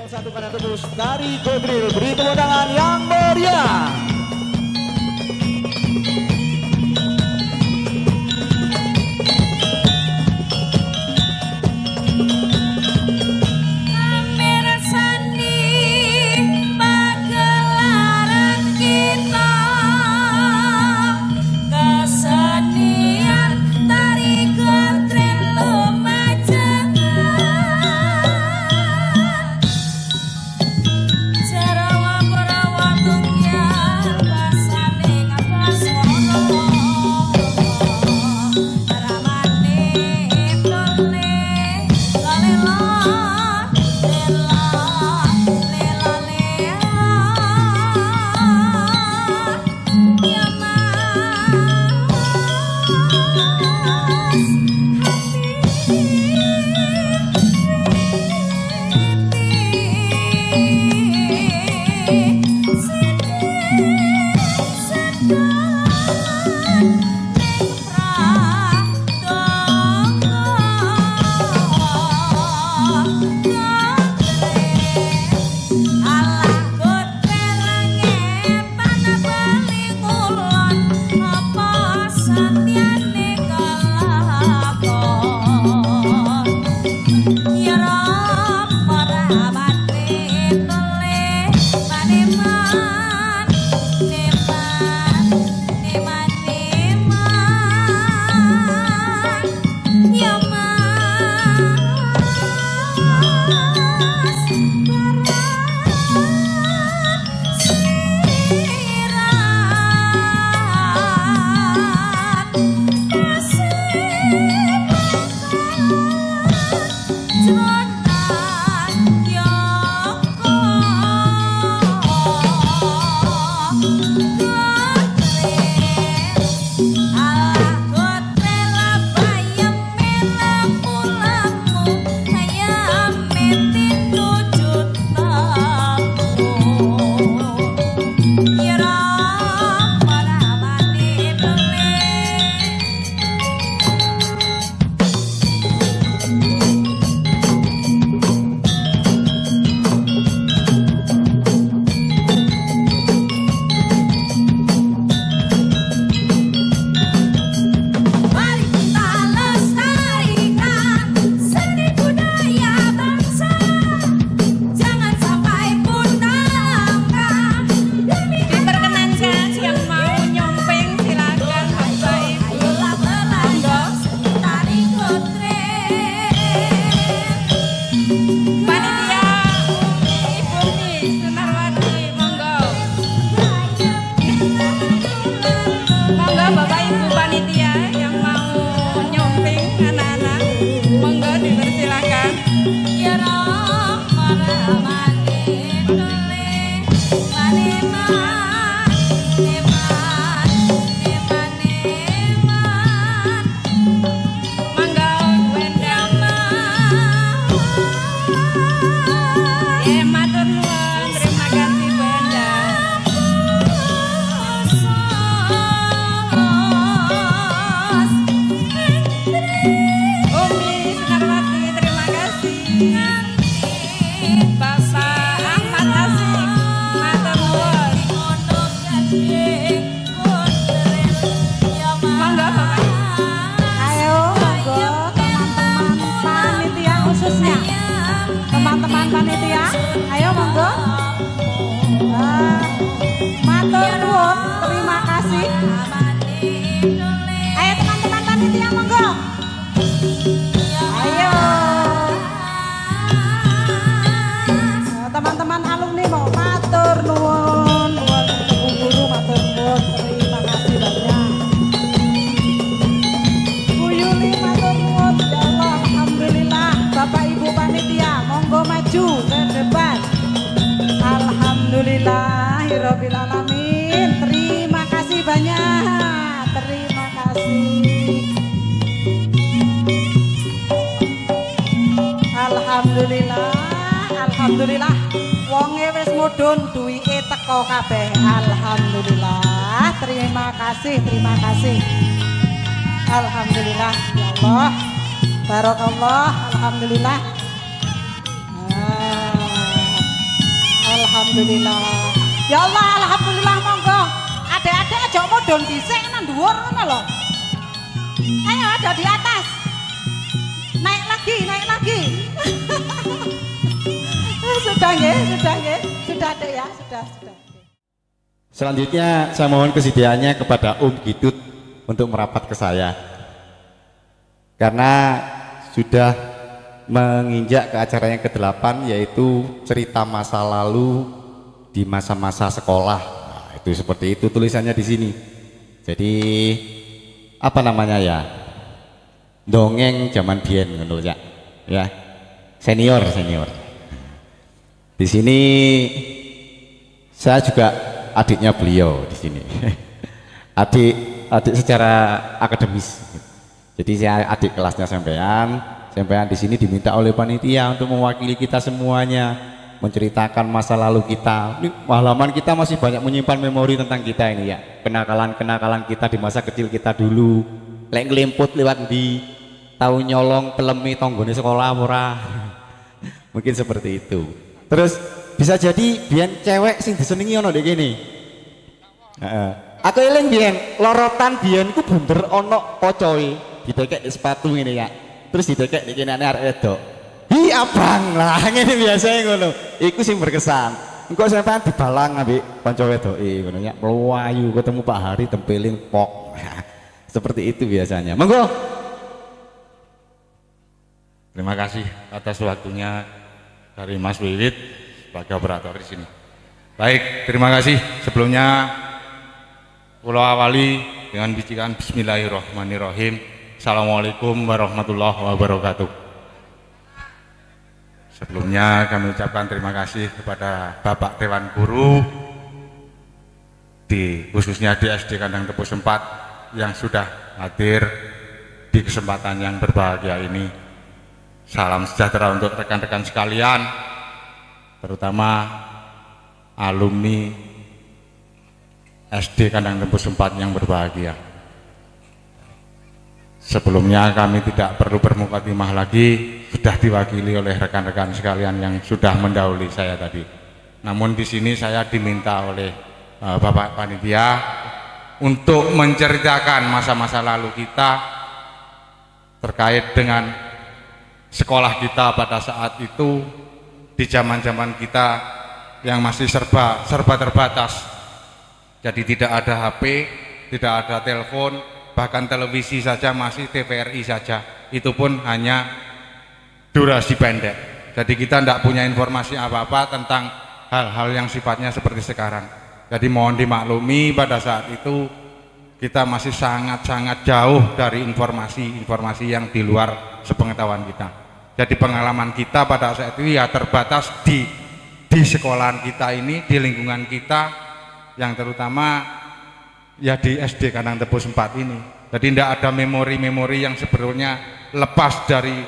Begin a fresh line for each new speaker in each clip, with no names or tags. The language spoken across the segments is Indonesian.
satu pada tebus dari Godril. Beri tepuk tangan yang meriah.
Alhamdulillahirobbilalamin. Terima kasih banyak. Terima kasih. Alhamdulillah. Alhamdulillah. Wonge wis mudhun duwike teko kabeh. Alhamdulillah. Terima kasih. Terima kasih. Alhamdulillah ya Allah. Barakallah. Alhamdulillah. alhamdulillah. Ya Allah, alhamdulillah monggo. Adek-adek aja mudhun dhisik nang dhuwur ngono lho. Ayo ada di atas. Naik lagi, naik lagi. Sudah nggih, sudah Dek ya, sudah.
Selanjutnya saya mohon kesediaannya kepada Gidut untuk merapat ke saya. Karena sudah menginjak ke acara yang ke-8 yaitu cerita masa lalu di masa-masa sekolah. Nah, itu seperti itu tulisannya di sini. Jadi apa namanya ya? Dongeng zaman biyen ngono ya. Ya. Senior. Di sini saya juga adiknya beliau di sini. adik secara akademis. Jadi saya adik kelasnya sampean di sini diminta oleh panitia untuk mewakili kita semuanya menceritakan masa lalu kita. Ini halaman kita masih banyak menyimpan memori tentang kita ini ya. Kenakalan kita di masa kecil kita dulu. Lek nglemput lewat di tahu nyolong pelemi tonggone sekolah ora. Mungkin seperti itu. Terus bisa jadi biyen cewek sing disenengi ono ndek kene. Heeh. Aku eling biyen lorotan biyen iku bunder ono pocoe, didekek di sepatu ngene ya. Terus didekek di kene arek wedok. Hi abang lah ngene biasane ngono. Iku sing berkesan. Engko sampean dibalang ambek kanca wedoke ngono ya. Mlayu ketemu Pak Hari tempelin pok. Seperti itu biasanya. Monggo.
Terima kasih atas waktunya dari Mas Wiwit sebagai operator di sini. Baik, terima kasih. Sebelumnya pulau awali dengan bisikan Bismillahirrahmanirrahim. Assalamualaikum warahmatullahi wabarakatuh. Sebelumnya kami ucapkan terima kasih kepada Bapak Dewan Guru khususnya di SD Kandang Tebu Sempat yang sudah hadir di kesempatan yang berbahagia ini. Salam sejahtera untuk rekan-rekan sekalian, terutama alumni SD Kandang Tebu Sempat yang berbahagia. Sebelumnya kami tidak perlu bermukadimah lagi, sudah diwakili oleh rekan-rekan sekalian yang sudah mendahului saya tadi. Namun di sini saya diminta oleh Bapak Panitia untuk menceritakan masa-masa lalu kita terkait dengan sekolah kita pada saat itu, di zaman-zaman kita yang masih serba terbatas. Jadi tidak ada HP, tidak ada telepon, bahkan televisi saja masih TVRI saja. Itu pun hanya durasi pendek. Jadi kita tidak punya informasi apa-apa tentang hal-hal yang sifatnya seperti sekarang. Jadi mohon dimaklumi pada saat itu kita masih sangat-sangat jauh dari informasi yang di luar sepengetahuan kita. Jadi pengalaman kita pada saat itu ya terbatas di sekolahan kita ini, di lingkungan kita, yang terutama ya di SD Kandang Tebu Sempat ini. Jadi tidak ada memori-memori yang sebetulnya lepas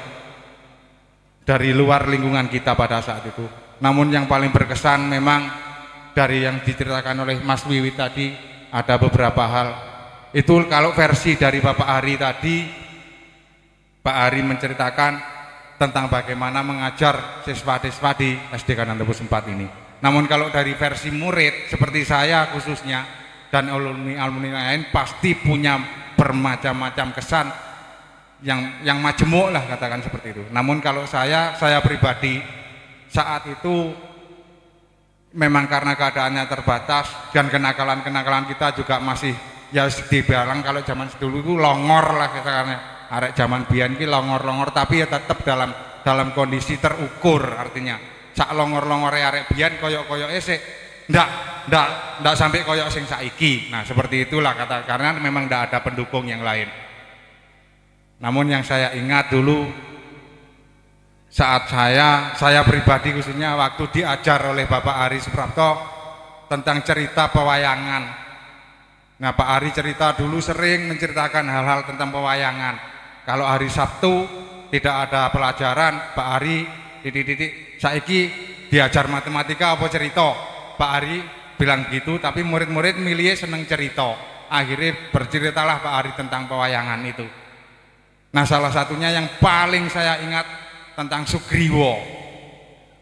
dari luar lingkungan kita pada saat itu. Namun yang paling berkesan memang dari yang diceritakan oleh Mas Wiwit tadi, ada beberapa hal. Itu kalau versi dari Bapak Ari tadi, Pak Ari menceritakan tentang bagaimana mengajar siswa-siswa di SD Kandang Tebu Sempat ini. Namun kalau dari versi murid seperti saya khususnya dan alumni lain pasti punya bermacam-macam kesan yang majemuk lah, katakan seperti itu. Namun kalau saya pribadi saat itu memang karena keadaannya terbatas dan kenakalan kita juga masih ya dibilang kalau zaman dulu itu longor lah katakannya. Arek zaman biyen ki longor-longor tapi ya tetap dalam kondisi terukur, artinya sak longor-longore arek biyen koyok-koyoke sik ndak sampai koyok sing saiki. Nah, seperti itulah kata, karena memang ndak ada pendukung yang lain. Namun yang saya ingat dulu saat saya pribadi khususnya waktu diajar oleh Bapak Ari Suprapto tentang cerita pewayangan. Nah, Pak Ari cerita dulu sering menceritakan hal-hal tentang pewayangan. Kalau hari Sabtu tidak ada pelajaran, Pak Ari saiki diajar matematika apa cerita. Pak Ari bilang gitu, tapi murid-murid milih seneng cerita. Akhirnya berceritalah Pak Ari tentang pewayangan itu. Nah, salah satunya yang paling saya ingat tentang Sugriwo.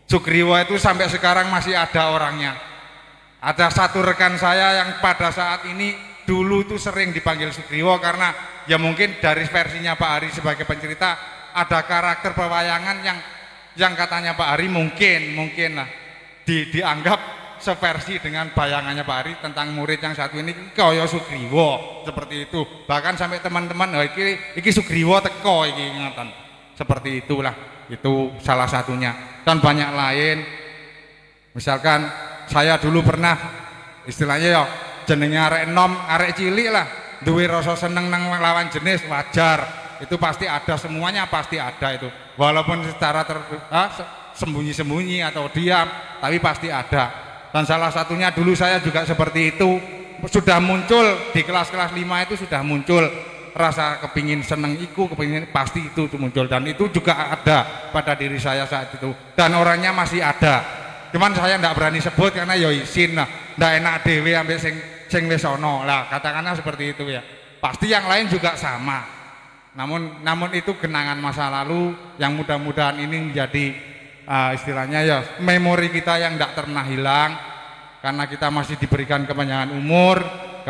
Sugriwo itu sampai sekarang masih ada orangnya. Ada satu rekan saya yang pada saat ini dulu itu sering dipanggil Sugriwo karena ya mungkin dari versinya Pak Ari sebagai pencerita ada karakter pewayangan yang katanya Pak Ari mungkin lah dianggap seversi dengan bayangannya Pak Ari tentang murid yang satu ini kaya Sugriwo seperti itu. Bahkan sampai teman-teman iki Sugriwo teko iki ingatan. Seperti itulah, itu salah satunya. Dan banyak lain. Misalkan saya dulu pernah istilahnya ya jenenge arek enom, arek cilik lah, duwe rasa seneng nang lawan jenis wajar. Itu pasti ada, semuanya pasti ada itu. Walaupun secara sembunyi-sembunyi atau diam, tapi pasti ada. Dan salah satunya dulu saya juga seperti itu, sudah muncul di kelas-kelas 5 itu sudah muncul rasa kepingin seneng kepingin pasti itu muncul, dan itu juga ada pada diri saya saat itu, dan orangnya masih ada. Cuman saya tidak berani sebut karena ya izin lah, tidak enak dewe ambil sing wis ono lah, katakanlah seperti itu ya. Pasti yang lain juga sama. Namun itu kenangan masa lalu yang mudah-mudahan ini menjadi istilahnya ya memori kita yang tidak pernah hilang, karena kita masih diberikan kepanjangan umur,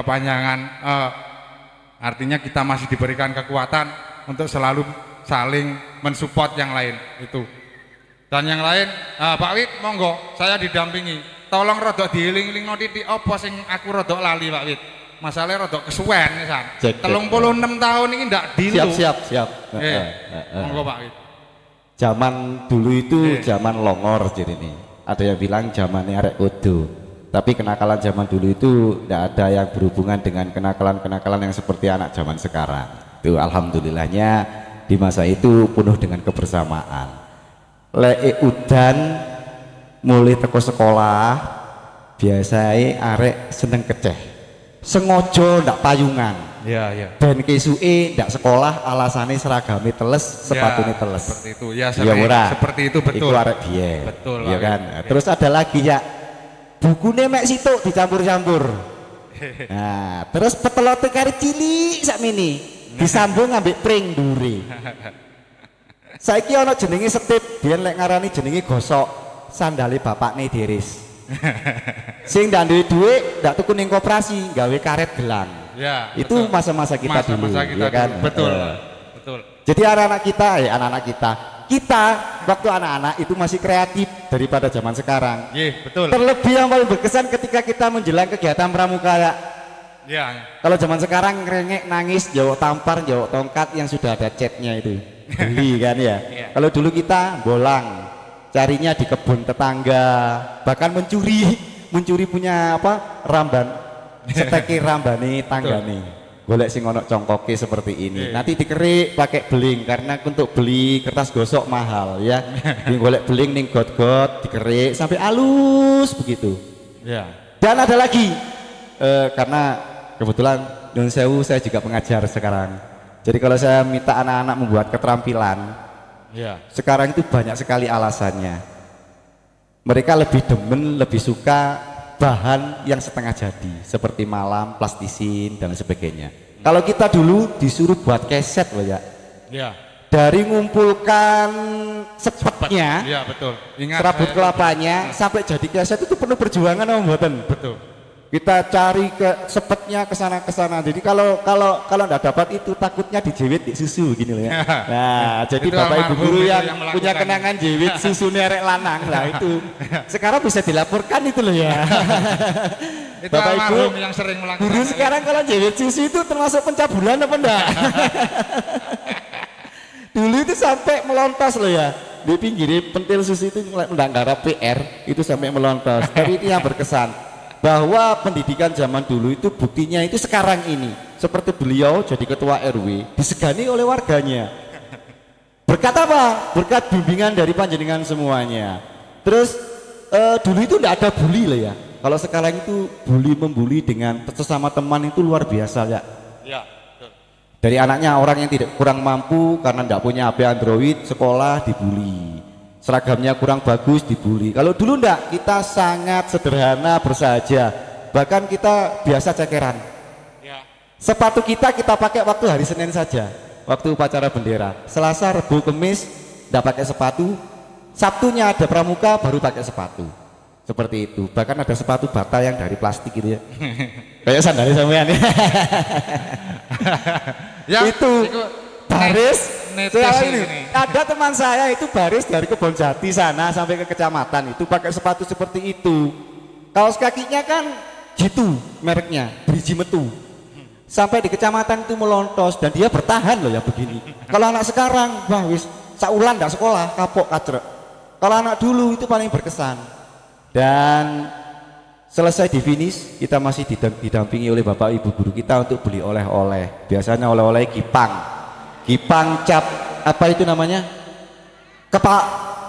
artinya kita masih diberikan kekuatan untuk selalu saling mensupport yang lain itu. Dan yang lain, Pak Wit, monggo saya didampingi. Tolong rodok dieling-eling titik apa sing aku rodok lali Pak Wit. Masalahnya rodok kesuwen San. 36 tahun ini ndak dilu.
Siap.
Monggo Pak Wit.
Zaman dulu itu zaman longor jadi ini. Ada yang bilang zamannya arek odo. Tapi kenakalan zaman dulu itu tidak ada yang berhubungan dengan kenakalan-kenakalan yang seperti anak zaman sekarang. Itu alhamdulillahnya di masa itu penuh dengan kebersamaan. Lek udan mulai teko sekolah biasanya arek seneng keceh. Sengojo ndak payungan.
Iya.
Ben kesuke ndak sekolah alasannya seragame teles, sepatunya teles.
Seperti itu. Ya, seperti itu betul.
Itu arek biyen.
Betul.
Iya kan. Terus ada lagi ya, bukunya mek situ dicampur-campur. Nah, terus petelote kari cilik sakmene disambung ambek pring duri. Saiki ana jenenge setip, biyen lek ngarani jenenge gosok, sandale bapakne diris. Sing ndak duwe dhuwit ndak tuku ning koperasi, gawe karet gelang.
Ya,
itu masa-masa kita dulu, ya kan?
Betul.
Jadi anak-anak kita waktu anak-anak itu masih kreatif daripada zaman sekarang.
Iya, betul.
Terlebih yang paling berkesan ketika kita menjelang kegiatan pramuka ya.
Iya.
Kalau zaman sekarang ngerengek, nangis, jawab tampar, jawab tongkat yang sudah ada catnya itu, beli kan ya. Kalau dulu kita bolang, carinya di kebun tetangga, bahkan mencuri punya apa ramban, seteki rambane tanggane. Golek sing ono congkoke seperti ini. Nanti dikerik pakai beling karena untuk beli kertas gosok mahal ya. Golek beling ning got-got dikerik sampai halus begitu.
Ya.
Dan ada lagi karena kebetulan Nun Sewu saya juga pengajar sekarang. Jadi kalau saya minta anak-anak membuat keterampilan, sekarang itu banyak sekali alasannya. Mereka lebih demen, lebih suka bahan yang setengah jadi seperti malam, plastisin dan sebagainya. Kalau kita dulu disuruh buat keset loh ya. Dari ngumpulkan sepetnya,
iya betul. Ingat
serabut kelapanya sampai jadi keset itu penuh perjuangan om mboten.
Betul.
Kita cari ke sepetnya ke sana. Jadi kalau enggak dapat itu takutnya dijewit di susu gini loh ya. Nah, jadi Bapak Ibu guru yang punya kenangan jewit susu nerek lanang lah itu. Sekarang bisa dilaporkan itu loh ya.
Itu
Bapak Ibu
yang sering melakukan.
Guru sekarang kalau jewit susu itu termasuk pencabulan apa enggak? Dulu itu sampai melontos loh ya. Di pinggir pentil susu itu mendanggara PR itu sampai melontos. Tapi ini yang berkesan bahwa pendidikan zaman dulu itu buktinya itu sekarang ini seperti beliau jadi ketua RW disegani oleh warganya. Berkat apa? Berkat bimbingan dari panjenengan semuanya. Terus dulu itu tidak ada bully lah ya. Kalau sekarang itu bully membuli dengan sesama teman itu luar biasa ya.
Ya.
Dari anaknya orang yang tidak kurang mampu karena tidak punya HP Android sekolah dibully. Seragamnya kurang bagus dibully. Kalau dulu enggak, kita sangat sederhana bersahaja. Bahkan kita biasa cekeran. Sepatu kita pakai waktu hari Senin saja, waktu upacara bendera. Selasa, Rebu, Kemis enggak pakai sepatu. Sabtunya ada pramuka baru pakai sepatu. Seperti itu. Bahkan ada sepatu bata yang dari plastik gitu ya. Kayak sandalnya sampean ya.
Ya,
itu baris
ini.
ada teman saya itu baris dari Kebonjati sana sampai ke kecamatan itu pakai sepatu seperti itu. Kaos kakinya kan gitu mereknya, Briji Metu. Sampai di kecamatan itu melontos dan dia bertahan loh ya begini. Kalau anak sekarang wah wis saulan ndak sekolah kapok kacrek. Kalau anak dulu itu paling berkesan. Dan selesai di finish kita masih didampingi oleh bapak ibu guru kita untuk beli oleh-oleh. Biasanya oleh-oleh Gipang cap apa itu namanya? Kepak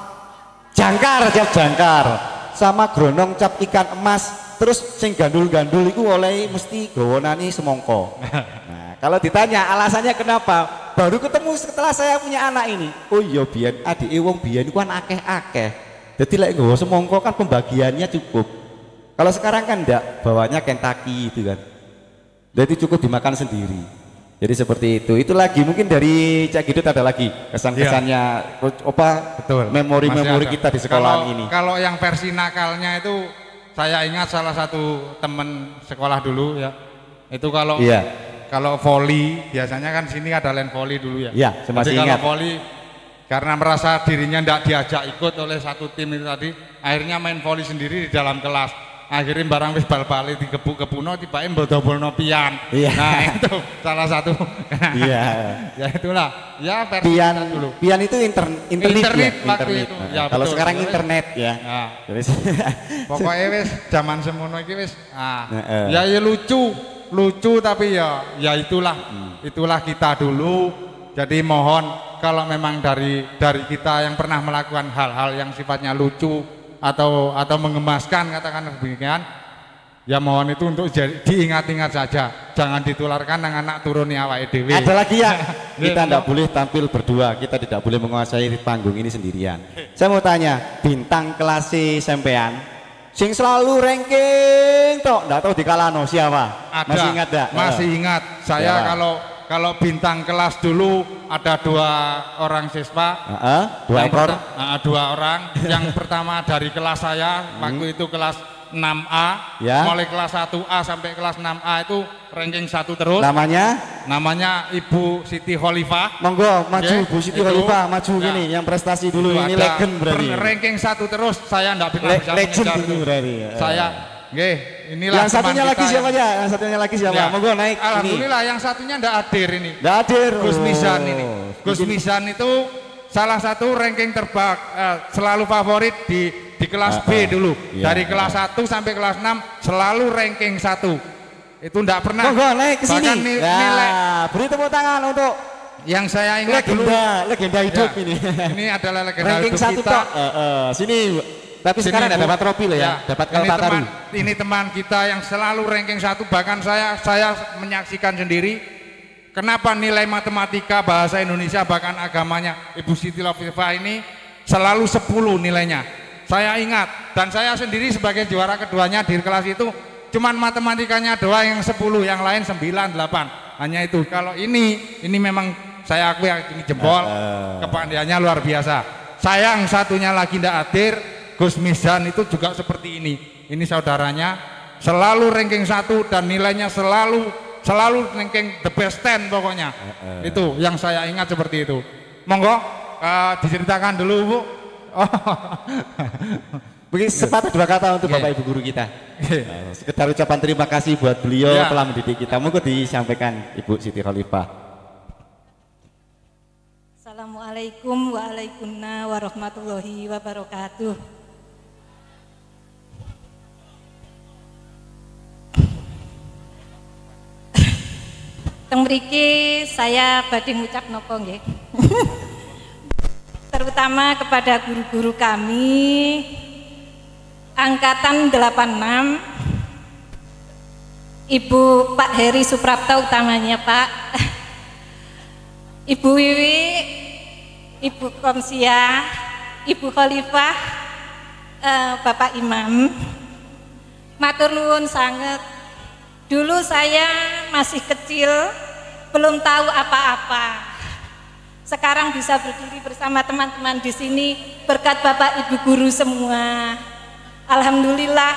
jangkar, cap jangkar sama gronong cap ikan emas. Terus sing gandul-gandul itu oleh mesti gawonani semongko. Nah, kalau ditanya alasannya kenapa? Baru ketemu setelah saya punya anak ini. Oh iya biyen adik wong biyen iku kan akeh-akeh. Jadi lek nggawa semongko kan pembagiannya cukup. Kalau sekarang kan enggak, bawanya Kentucky itu kan. Jadi cukup dimakan sendiri. Jadi seperti itu. Itu lagi mungkin dari Cak Gidut ada lagi kesan-kesannya apa?
Betul.
Memori-memori kita di sekolahan ini.
Kalau yang versi nakalnya itu saya ingat salah satu teman sekolah dulu ya. Itu kalau kalau voli biasanya kan sini ada land voli dulu ya.
Iya, masih
jadi
ingat.
kalau voli karena merasa dirinya tidak diajak ikut oleh satu tim itu tadi, akhirnya main voli sendiri di dalam kelas. Akhirnya barang wis bal-bali dikebuk-kebuno tiba-tiba mbodol-bolno pian.
Iya.
Nah, itu salah satu.
Iya.
Ya itulah. Ya versi
Pian
dulu.
Pian itu internet ya,
waktu
internet.
itu.
Nah,
Ya,
kalau
betul.
sekarang internet ya.
Nah,
Jadi
pokoknya wis zaman semono iki wis ya lucu tapi ya itulah itulah kita dulu. Jadi mohon kalau memang dari kita yang pernah melakukan hal-hal yang sifatnya lucu atau mengemaskan katakan demikian, ya mohon itu untuk diingat-ingat saja, jangan ditularkan dengan anak turuni awake dhewe.
ada lagi ya, kita tidak boleh tampil berdua, kita tidak boleh menguasai panggung ini sendirian. Saya mau tanya, bintang kelas sampean sing selalu ranking tok, enggak tahu dikalano siapa?
Ada,
masih ingat enggak?
Masih ingat. Saya
Siapa?
kalau bintang kelas dulu ada 2 orang siswa.
Dua ekor.
Dua orang. Yang pertama dari kelas saya waktu itu kelas 6A,
Ya.
mulai kelas 1A sampai kelas 6A itu ranking 1 terus. Namanya Ibu Siti Khalifah.
Monggo maju
Oke,
Bu Siti
itu.
Khalifah, maju
Nah,
gini yang prestasi dulu
Itu
ini
ada
legend berarti.
ranking 1 terus, saya enggak pernah bisa
Legend
mengejar
itu
itu.
berarti.
Saya nggih, inilah
Yang satunya
teman
lagi
kita
siapa ya? Yang satunya lagi siapa?
Ya.
Monggo naik ini.
Alhamdulillah yang satunya ndak hadir ini.
Nggak hadir.
Gus Misan ini.
Oh,
Gus Misan itu salah satu ranking selalu favorit di kelas B dulu.
Iya.
Dari kelas 1 sampai kelas 6 selalu ranking 1. Itu ndak pernah.
Monggo naik ke sini.
Bahkan nilai
Beri tepuk tangan untuk
yang saya ingat dulu.
legenda hidup
Ya,
ini.
Ini adalah legenda
Ranking
hidup
1
kita.
tok. Sini. Tapi
Sini,
sekarang
Bu.
ada dapat trofi loh ya. Dapat Kalpataru.
Ini teman kita yang selalu ranking 1, bahkan saya menyaksikan sendiri. Kenapa nilai matematika, bahasa Indonesia, bahkan agamanya Ibu Siti Khalifah ini selalu 10 nilainya. Saya ingat, dan saya sendiri sebagai juara keduanya di kelas itu cuman matematikanya doang yang 10, yang lain 9, 8. Hanya itu. Kalau ini memang saya akui ini jempol, kepandaiannya luar biasa. Sayang satunya lagi tidak hadir. Gus Misan itu juga seperti ini. Ini saudaranya selalu ranking 1 dan nilainya selalu ranking the best 10 pokoknya. Itu yang saya ingat seperti itu. Monggo diceritakan dulu Bu.
Begitu sepatah 2 kata untuk Bapak Ibu guru kita. Sekedar ucapan terima kasih buat beliau telah mendidik kita. Monggo disampaikan Ibu Siti Khalifah.
Assalamualaikum warahmatullahi wabarakatuh. Teng mriki saya badhe ngucap napa nggih. Terutama kepada guru-guru kami angkatan 86, Ibu Pak Heri Suprapto utamanya Pak, Ibu Wiwi, Ibu Komsia, Ibu Khalifah, Bapak Imam, matur nuwun sanget. Dulu saya masih kecil, belum tahu apa-apa.
sekarang bisa berdiri bersama teman-teman di sini berkat Bapak Ibu guru semua. Alhamdulillah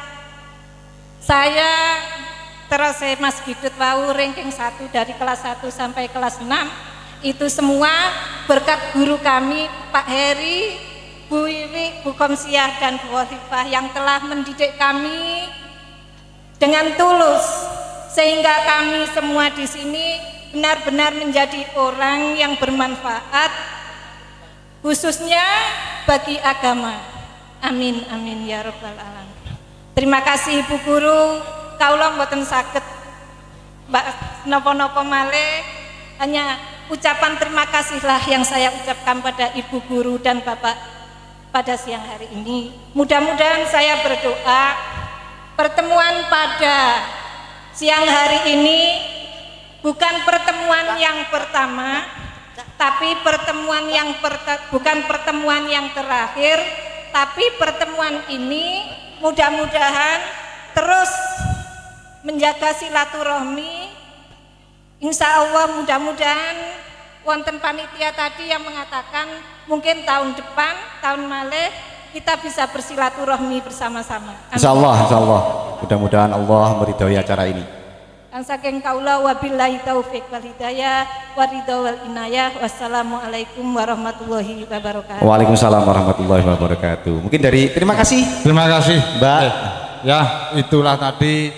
saya terus Mas Gidut wau ranking 1 dari kelas 1 sampai kelas 6 itu semua berkat guru kami Pak Heri, Bu Wiwi, Bu Komsiah dan Bu Wafifah yang telah mendidik kami dengan tulus sehingga kami semua di sini benar-benar menjadi orang yang bermanfaat khususnya bagi agama. Amin amin ya rabbal alamin. Terima kasih Ibu Guru, kaula mboten saged mbak napa-napa malih, hanya ucapan terima kasihlah yang saya ucapkan pada Ibu Guru dan Bapak pada siang hari ini. Mudah-mudahan saya berdoa pertemuan pada siang hari ini bukan pertemuan yang pertama, tapi pertemuan yang bukan pertemuan yang terakhir, tapi pertemuan ini mudah-mudahan terus menjaga silaturahmi. Insya Allah mudah-mudahan wonten panitia tadi yang mengatakan mungkin tahun depan, tahun malih kita bisa bersilaturahmi bersama-sama.
Insya Allah mudah-mudahan Allah meridhoi acara ini.
Saking kaula wabillahi taufik wal hidayah waridho wal inayah. Wassalamualaikum warahmatullahi wabarakatuh.
Waalaikumsalam warahmatullahi wabarakatuh. Mungkin dari terima kasih Mbak.
Ya itulah tadi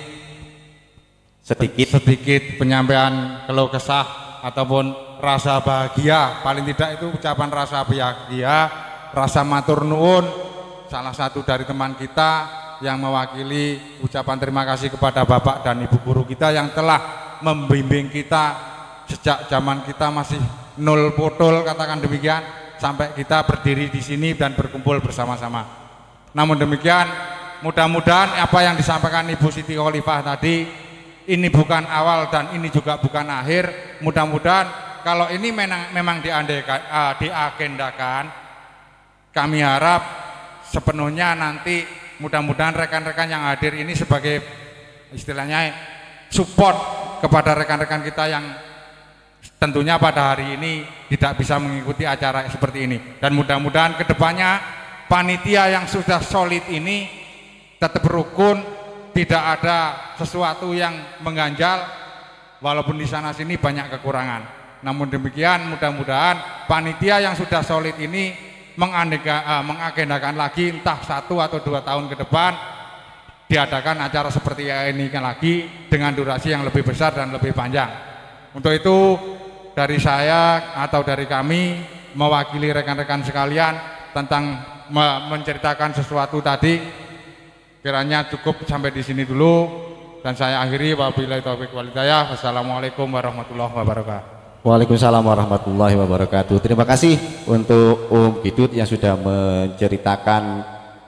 sedikit penyampaian keluh kesah ataupun rasa bahagia, paling tidak itu ucapan rasa bahagia, rasa matur nuwun salah satu dari teman kita yang mewakili ucapan terima kasih kepada Bapak dan Ibu guru kita yang telah membimbing kita sejak zaman kita masih nol potol, katakan demikian, sampai kita berdiri di sini dan berkumpul bersama-sama. Namun demikian, mudah-mudahan apa yang disampaikan Ibu Siti Khalifah tadi ini bukan awal dan ini juga bukan akhir. Mudah-mudahan kalau ini memang diagendakan, kami harap sepenuhnya nanti mudah-mudahan rekan-rekan yang hadir ini sebagai istilahnya support kepada rekan-rekan kita yang tentunya pada hari ini tidak bisa mengikuti acara seperti ini. Dan mudah-mudahan kedepannya panitia yang sudah solid ini tetap rukun, tidak ada sesuatu yang mengganjal, walaupun di sana sini banyak kekurangan. Namun demikian mudah-mudahan panitia yang sudah solid ini mengagendakan lagi entah 1 atau 2 tahun ke depan diadakan acara seperti ini lagi dengan durasi yang lebih besar dan lebih panjang. Untuk itu dari saya atau dari kami mewakili rekan-rekan sekalian tentang menceritakan sesuatu tadi kiranya cukup sampai di sini dulu dan saya akhiri. Wabillahi taufiq wal hidayah. Wassalamualaikum warahmatullahi wabarakatuh.
Waalaikumsalam warahmatullahi wabarakatuh. Terima kasih untuk Gidut yang sudah menceritakan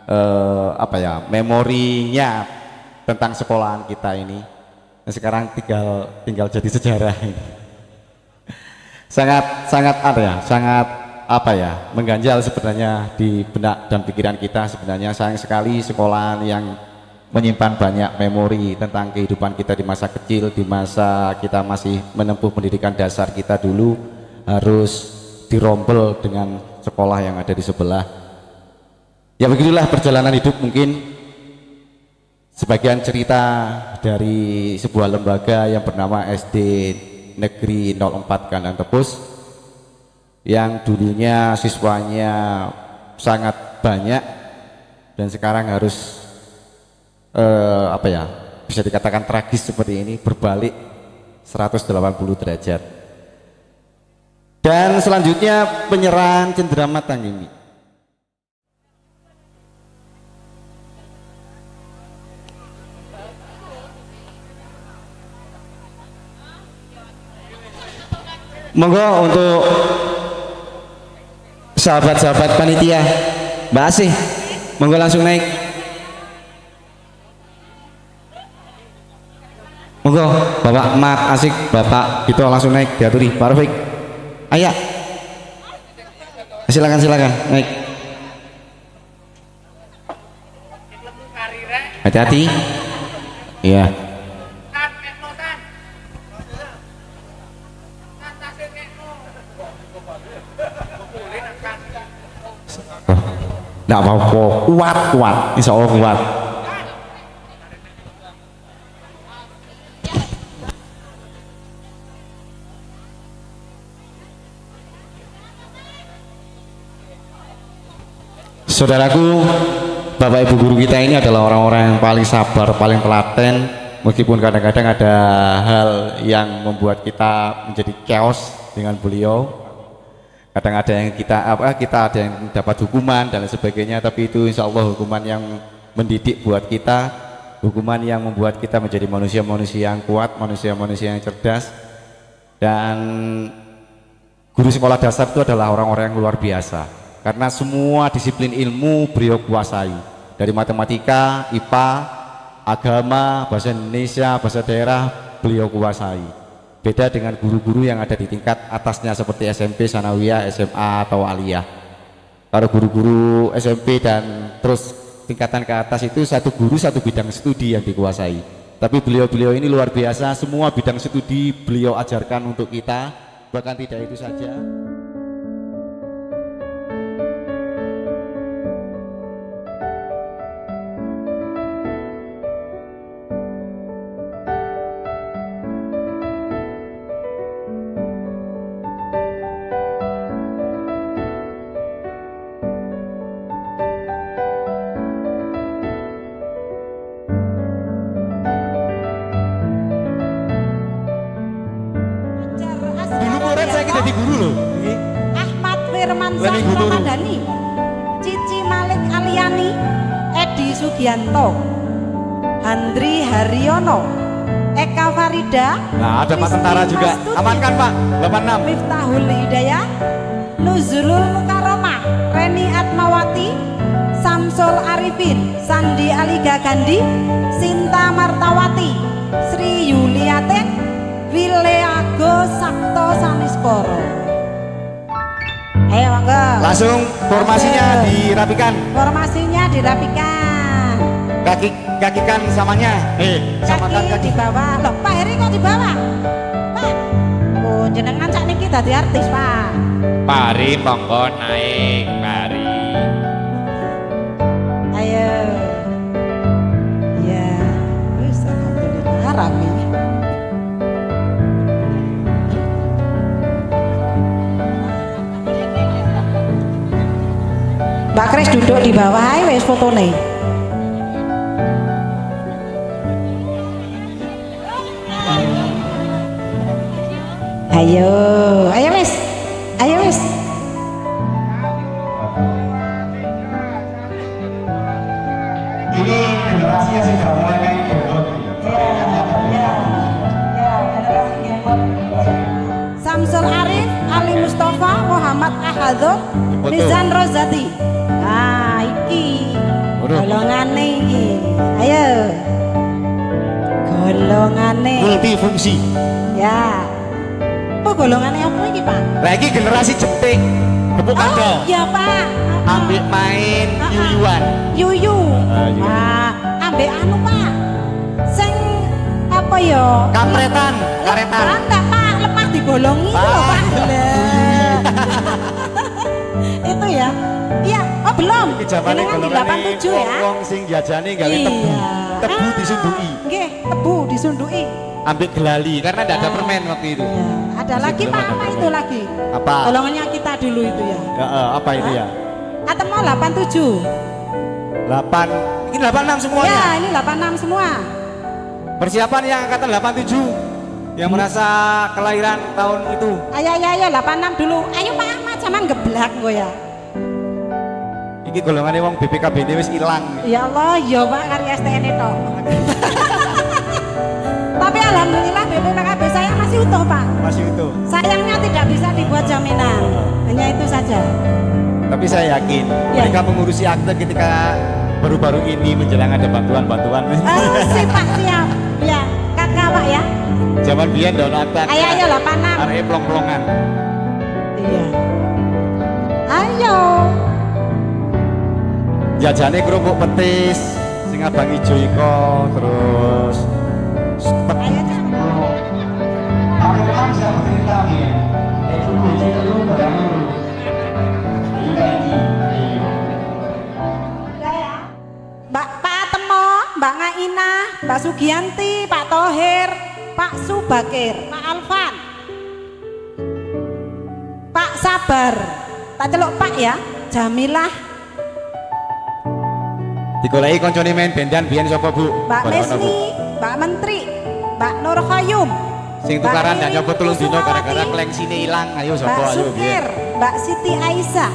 memorinya tentang sekolahan kita ini. Dan sekarang tinggal jadi sejarah ini. sangat mengganjal sebenarnya di benak dan pikiran kita. Sebenarnya sayang sekali sekolahan yang menyimpan banyak memori tentang kehidupan kita di masa kecil, di masa kita masih menempuh pendidikan dasar kita dulu harus dirombel dengan sekolah yang ada di sebelah. Ya begitulah perjalanan hidup, mungkin sebagian cerita dari sebuah lembaga yang bernama SD Negeri 04 Kandang Tepus yang dulunya siswanya sangat banyak dan sekarang harus bisa dikatakan tragis seperti ini, berbalik 180 derajat. Dan selanjutnya penyerahan cenderamata ini. Monggo untuk sahabat-sahabat panitia, Mbak Asih, monggo langsung naik. Monggo Bapak Mat Asik, Bapak itu langsung naik, diaturi Pak Rafiq. Ayo, silakan naik. Hati-hati. Iya. Nggak apa-apa, kuat, insya Allah kuat. Saudaraku, Bapak Ibu guru kita ini adalah orang-orang yang paling sabar, paling telaten, meskipun kadang-kadang ada hal yang membuat kita menjadi chaos dengan beliau. Kadang ada yang kita ada yang dapat hukuman dan lain sebagainya, tapi itu insya Allah hukuman yang mendidik buat kita, hukuman yang membuat kita menjadi manusia-manusia yang kuat, manusia-manusia yang cerdas. Dan guru sekolah dasar itu adalah orang-orang yang luar biasa. Karena semua disiplin ilmu beliau kuasai, dari matematika, IPA, agama, bahasa Indonesia, bahasa daerah beliau kuasai. Beda dengan guru-guru yang ada di tingkat atasnya seperti SMP, Sanawiyah, SMA atau Aliyah. Kalau guru-guru SMP dan terus tingkatan ke atas itu satu guru satu bidang studi yang dikuasai. Tapi beliau-beliau ini luar biasa, semua bidang studi beliau ajarkan untuk kita. Bahkan tidak itu saja. Jadi guru loh.
Ahmad Firmansyah Ramadhani, Cici Malik Aliani, Edi Sugianto, Handri Haryono, Eka Farida.
Nah, ada Pak Tentara juga. Amankan Pak. 86.
Miftahul Hidayah, Nuzulul Mukaromah, Reni Atmawati, Samsul Arifin, Sandi Ali Gagandi, Sinta Martawati, Sri Yuliatin, Wileago Sakto Sanisporo. Ayo monggo.
Langsung formasinya dirapikan.
Formasinya dirapikan.
Kakikan samanya. Samakan
kaki di bawah. Loh, Pak Heri kok di bawah? Pak. Oh, jenengan sak niki dadi artis, Pak.
Pak Heri monggo naik, Pak Heri.
Ayo. Ya, wis alhamdulillah rame. Mbak Kris duduk di bawah ae wis fotone. Ayo, ayo wis. Ayo wis.
Ini generasinya sudah mulai main keyboard.
Samsul Arif, Ali Mustafa, Muhammad Ahadud, Mizan Rozati. Ah, iki golongane iki. Ayo. Golongane
Multifungsi.
ya. Apa golongane apa iki, Pak?
Lagi generasi cetek. Kebukan dong.
Iya, Pak.
Ambil main yuyuan.
Yuyu.
Yuyu.
Ambek anu, Pak. Sing apa ya?
Karetan.
Enggak, Pak. Lemah digolongi lho, Pak. Itu ya. Iya, oh belum.
Jamane
Ini kan di
golongane
87 ya.
wong sing jajane gawe
Iya.
tebu. Tebu disunduki.
Nggih, tebu disunduki.
Ambil gelali karena tidak ada permen waktu itu.
Iya. Ada lagi
belum
Pak,
ada
apa
permen.
itu lagi?
Apa?
Golongannya kita dulu itu ya.
Apa itu ya?
Atau mau 87?
8. Ini 86 semuanya.
Ya, ini 86 semua.
Persiapan yang angkatan 87 yang merasa kelahiran tahun itu.
Ayo 86 dulu. Ayo Pak Ahmad zaman geblak gue ya.
Iki golongannya wong BPKB ini wis ilang.
Ya Allah, ya Pak kari STN itu. Tapi alhamdulillah BPKB saya masih utuh Pak.
Masih utuh.
Sayangnya tidak bisa dibuat jaminan. Hanya itu saja.
Tapi saya yakin
Ya.
mereka mengurusi akte ketika baru-baru ini menjelang ada bantuan-bantuan.
Siap Pak, siap. Ya, kakak Pak ya.
Zaman biyen dono akte.
Ayo 86.
Arek plong-plongan.
Iya. Ayo.
Jajane kerupuk petis sing abang ijo iko terus
Ayo Cak.
Aku memang bisa bercerita ya. Itu dulu barang dulu.
Mbak Ngaina, Mbak Sugianti, Pak Tohir, Pak Subakir, Pak Alvan, Pak Sabar, tak celuk Pak ya, Jamilah,
Digoleki koncone main bendan biyen sapa, Bu?
Mbak
Boleh ono, Bu?
Mesni, Mbak Menteri, Mbak Nur Khayum,
Sing
Mbak
tukaran dan
Ririn
nyopot tulung dino
Kusumawati,
gara-gara klengsine ilang. Ayo
Mbak
sapa ayo
Sukir,
biyen.
Mbak Siti Aisyah,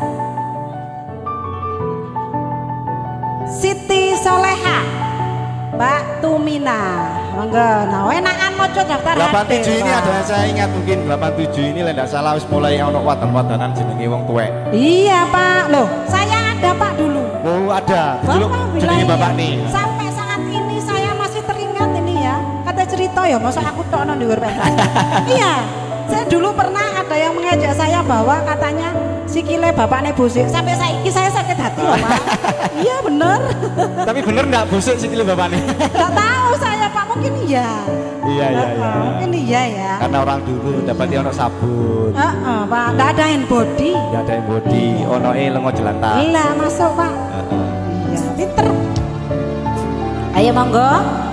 Siti Soleha, Mbak Tumina. Monggo, nah enakan moco daftar
87 ini
Wah.
ada saya ingat mungkin 87 ini lek ndak salah wis mulai ono watan-watanan jenenge wong tuwek.
Iya Pak, loh saya ada Pak dulu.
Oh, ada. Dulu
Bapak
jenenge
bilang
bapak
iya.
nih.
Sampai saat ini saya masih teringat ini ya. Kata cerita ya, masa aku tok nang dhuwur pentas. Iya. Saya dulu pernah ada yang mengajak saya bahwa katanya sikile bapaknya busuk. Sampai saiki saya sakit hati loh Pak. Iya bener.
Tapi bener ndak busuk sikile bapakne?
Nggak tahu saya Pak, mungkin iya.
Iya iya iya.
Mungkin iya ya.
Karena orang dulu dapat ono sabun.
Pak, nggak ada hand body.
Ndak ada yang body, ono lengo jelantah.
Lah masuk Pak.
Heeh.
Iya, pinter. Ayo monggo.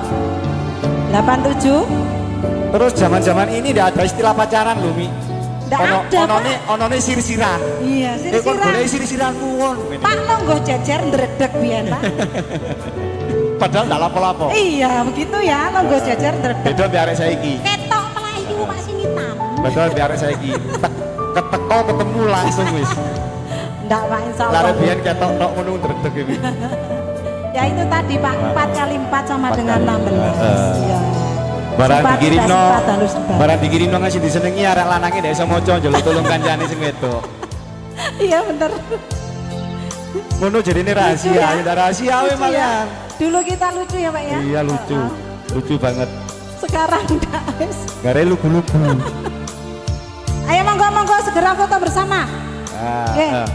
87.
Terus zaman-zaman ini ndak ada istilah pacaran lho, Mi.
Ndak ada,
Onone sir-siran.
Iya,
Kok golek
sir-siran.
sir-siran kuwon.
Pak longgo jajar ndredeg biyen, Pak.
Padahal ndak lapo-lapo.
Iya, begitu ya, longgo jajar ndredeg.
Beda mbek arek saiki.
Ketok melayu Pak sini tam.
Betul mbek arek saiki. Keteko ketemu langsung wis.
Ndak Pak insyaallah.
Lare biyen ketok tok ngono ndredeg iki.
Ya itu tadi Pak, 4 kali 4 sama
4
dengan
kali
16. Iya.
Barang
Sempat
dikirimno,
tidak sempat, harus sempat.
barang dikirimno ngasih disenengi arek lanange ndak iso maca njaluk tulung kancane sing wedok.
Iya bener.
Ngono jarine rahasia,
Lucu ya?
ya rahasia we
Lucu ya.
malahan.
Dulu kita lucu ya Pak ya.
Iya lucu. Lucu banget.
Sekarang udah wis.
Gare lugu-lugu.
Ayo monggo segera foto bersama.
Ah,
Oke.
ah.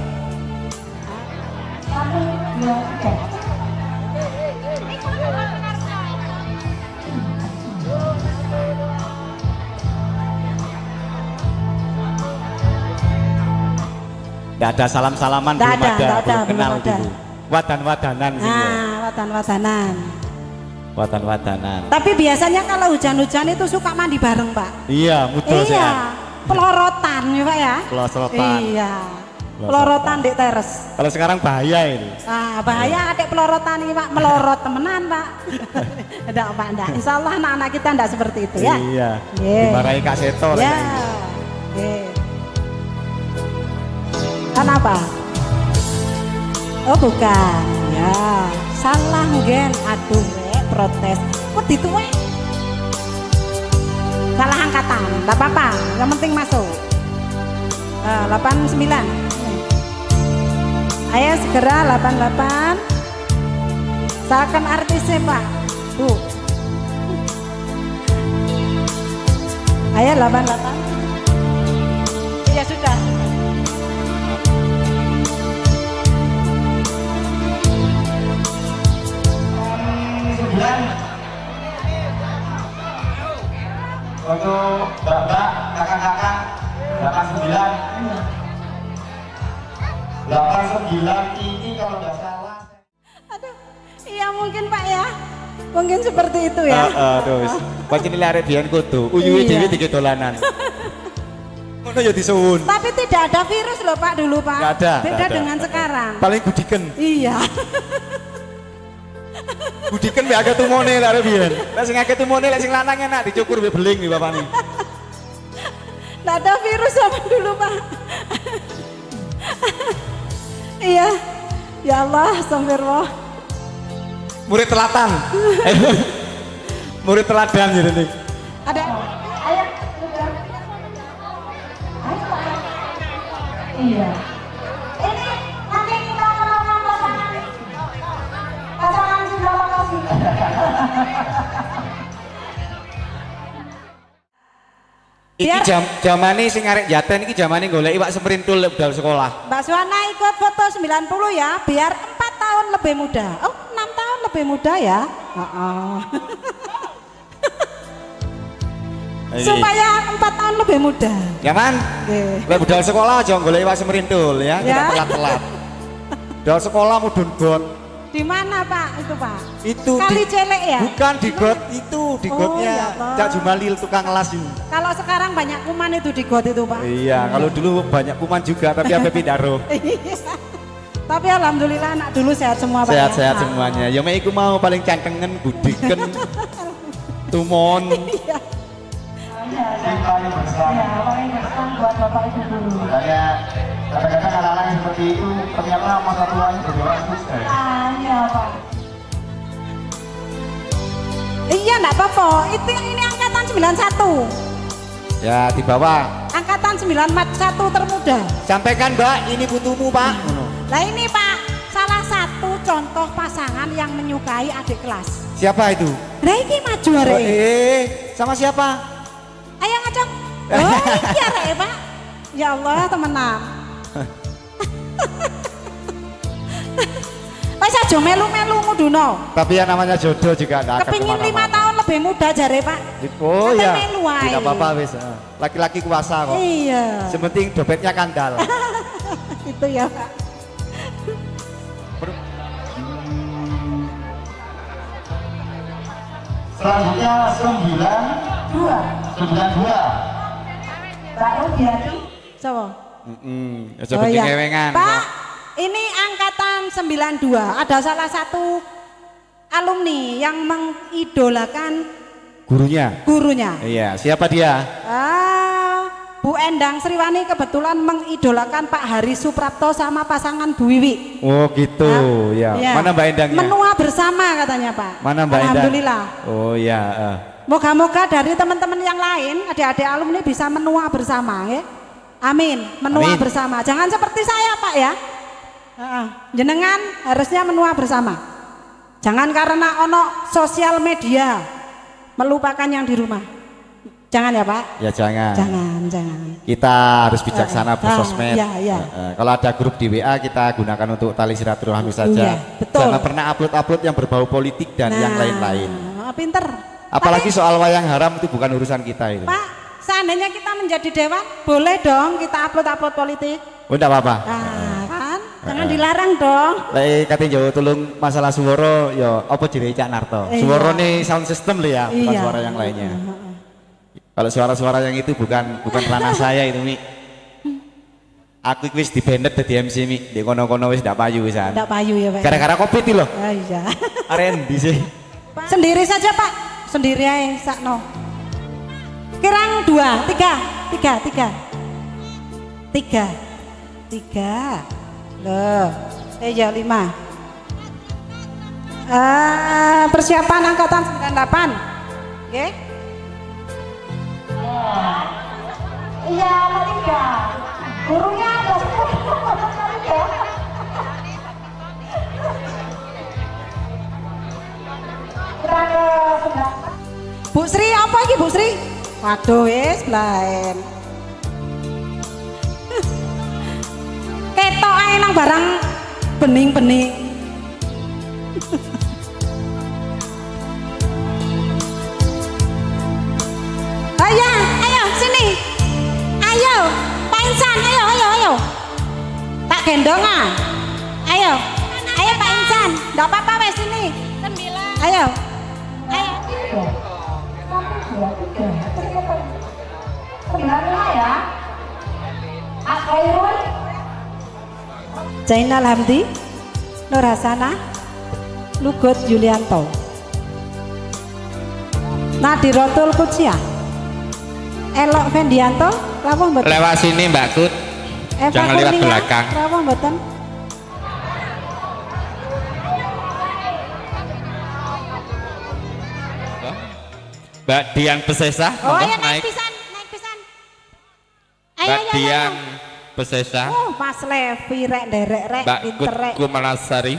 Nggak ada salam-salaman,
Nggak
belum
ada,
ada,
nggak ada,
belum kenal
belum ada.
dulu. Wadan-wadanan sih. ya.
Nah, watan-watanan.
Watan-wadanan.
Tapi biasanya kalau hujan-hujan itu suka mandi bareng, Pak.
Iya, mudul sih.
Iya, pelorotan ya, Pak ya.
Pelorotan.
Iya. Pelorotan di teres.
Kalau sekarang bahaya ini.
Ah, bahaya adik pelorotan ini, Pak. Melorot temenan, Pak. Enggak, Pak, enggak. Insya Allah anak-anak kita enggak seperti itu ya.
Iya.
Iya.
Dimarahi Kak Seto.
Ya.
lagi.
Oke. Kenapa? Oh bukan, ya salah mungkin. Aduh, protes. Kok dituwe? Salah angkatan, nggak apa-apa. Yang penting masuk. 89. Ayo segera 88. Seakan artisnya Pak. Tuh. Ayo 88. Ya sudah.
Untuk bapak, kakak-kakak, 89. 89 ini kalau nggak salah.
Aduh, iya mungkin Pak ya. Mungkin seperti itu ya.
Terus. Pas ini lari biyen kudu. Uyuwe
Iya.
dhewe dikit dolanan. Ngono ya disuwun.
Tapi tidak ada virus loh Pak dulu Pak.
Nggak ada,
Beda
nggak ada.
dengan sekarang.
Paling gudiken.
Iya.
Gudiken mbek akeh tumone lare biyen. Lah sing akeh tumone lek sing lanang enak dicukur mbek beling nih bapakne.
Nggak ada virus sama dulu Pak. Iya. Ya Allah, astagfirullah.
Murid telatan. Murid teladan jadi nih.
Ada. Ayo. Iya. Ini nanti kita melakukan pasangan. Pasangan sudah lokasi.
Iki jamane sing arek jaten iki jamane golek iwak semrintul lek budal sekolah.
Mbak Suwana ikut foto 90 ya, biar 4 tahun lebih muda. Oh, 6 tahun lebih muda ya. Supaya 4 tahun lebih muda.
Ya man,
Oke.
lek budal sekolah aja golek iwak semrintul ya,
Ya.
tidak telat-telat. Budal sekolah mudun got.
Di mana Pak itu Pak?
Itu
Kali Celek ya?
Bukan di got itu, di
Oh,
gotnya
ya Allah.
Cak Jumalil tukang las ini.
Kalau sekarang banyak kuman itu di got itu Pak.
Iya, kalau dulu banyak kuman juga tapi apa pindah roh.
Tapi alhamdulillah anak dulu sehat semua Pak.
Sehat-sehat
ya?
semuanya. Ya mek iku mau paling cantengen gudiken. Tumon.
Iya.
paling besar.
Ya, paling besar buat Bapak Ibu dulu.
Makanya kadang-kadang anak-anak yang seperti itu ternyata masa tuanya berdoa susah.
Iya Pak. Iya enggak apa-apa. Ini angkatan 91.
Ya, di bawah.
Angkatan 91 termuda.
Sampaikan Mbak, ini butuhmu Pak.
Nah ini Pak, salah satu contoh pasangan yang menyukai adik kelas.
Siapa itu?
Nah ini maju
Oh,
Rek.
sama siapa?
Ayo ngajak. Oh iya Rek Pak. Ya Allah temenan. Wes aja melu-melu nguduno.
Tapi yang namanya jodoh juga enggak akan
Kepingin 5
kemana-mana.
tahun lebih muda jare Pak.
Oh
Sampai
ya,
melu ae.
tidak apa-apa wis. Laki-laki kuasa kok.
Iya.
Sepenting dompetnya kandal.
Itu ya Pak.
Selanjutnya 92.
Pak Rudiati. Coba.
Seperti kewengan.
Pak, ini angkatan 92. Ada salah satu alumni yang mengidolakan
Gurunya.
gurunya.
Iya, siapa dia?
Bu Endang Sriwani kebetulan mengidolakan Pak Hari Suprapto sama pasangan Bu Wiwi.
Oh gitu, ya.
Iya.
Mana Mbak Endangnya?
Menua bersama katanya Pak.
Mana Mbak Endang?
Alhamdulillah.
Oh ya.
Moga-moga dari teman-teman yang lain, adik-adik alumni bisa menua bersama ya. Amin, menua
Amin.
bersama. Jangan seperti saya Pak ya. Jenengan harusnya menua bersama. Jangan karena ono sosial media melupakan yang di rumah. Jangan ya Pak.
Ya jangan.
Jangan.
Kita harus bijaksana bersosmed.
Iya.
Kalau ada grup di WA kita gunakan untuk tali silaturahmi saja.
Iya, betul.
Jangan pernah upload yang berbau politik dan yang lain-lain.
Pinter.
Apalagi soal wayang haram itu bukan urusan kita itu.
Pak, seandainya kita menjadi dewan, boleh dong kita upload politik.
Oh enggak apa-apa.
Kan? Jangan dilarang dong.
Lek kate jauh tulung masalah suara ya apa jenenge Cak Narto.
Iya.
Suara nih sound system loh ya, bukan
Iya.
suara yang lainnya. Kalau suara-suara yang itu bukan ranah saya itu Mi. Aku wis dibendet dadi MC Mi. Di kono-kono wis ndak payu wisan.
Nggak payu ya Pak.
Gara-gara Covid iki lho.
Iya.
Aren di sih.
Sendiri saja Pak. Sendiri aja sakno. Kirang 2, 3. Loh. Ya 5. Persiapan angkatan 98. Oke? Iya, ketiga. Gurunya ada 10. Bu Sri, apa lagi Bu Sri? Waduh, wis blaen. Ketok ae nang barang bening-bening. Ayo, sini. Ayo, Pak Insan, ayo. Tak gendong ah. Ayo Pak Insan, enggak apa-apa wes sini. 9. Ayo. Ya. Zainal Hamdi, Nur Hasanah, Lugot Yulianto, Nadirotul Kutsiah, Elok Vendianto, rawuh mboten?
Lewat sini Mbak Kut.
Eva
Jangan lewat
Kurnia,
belakang.
rawuh mboten?
Mbak Dian Pesesa,
Oh
monggo
ya
naik.
naik pisan.
Mbak Dian Pesesa,
Oh Mas Levi rek nderek rek
Mbak
pinter
Kut
rek.
Kumalasari,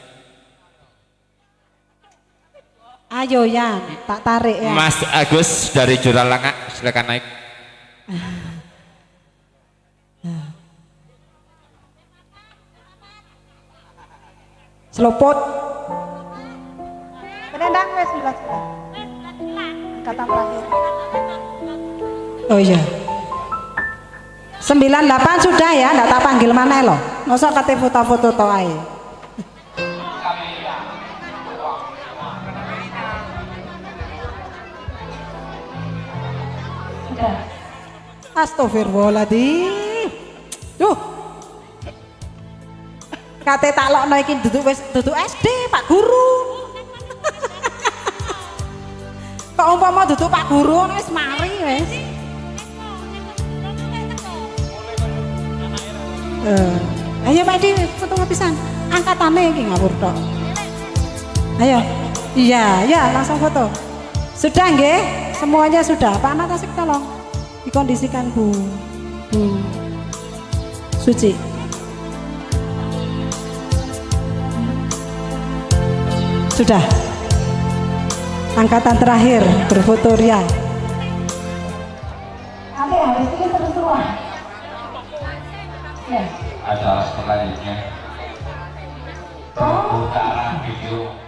Ayo ya, tak tarik ya.
Mas Agus dari Juralanga, silakan naik.
Selopot. Pendang wes 11. Kata terakhir. Oh iya. 98 sudah ya, enggak tak panggil mana loh. Masa kate foto-foto to ae. Astagfirullahaladzim. Duh. Kate tak lokno iki duduk SD, Pak Guru. Kok umpama duduk Pak Guru wis mari wis. Ayo Pak Di foto pisan. Angkatane iki ngawur tok. Ayo. Iya, ya langsung foto. Sudah nggih? Semuanya sudah. Pak Ahmad Asik tolong dikondisikan Bu Suci. Sudah. Angkatan terakhir berfoto Ria. Nanti habis ini seru-seruan. Ya.
Acara selanjutnya pemutaran video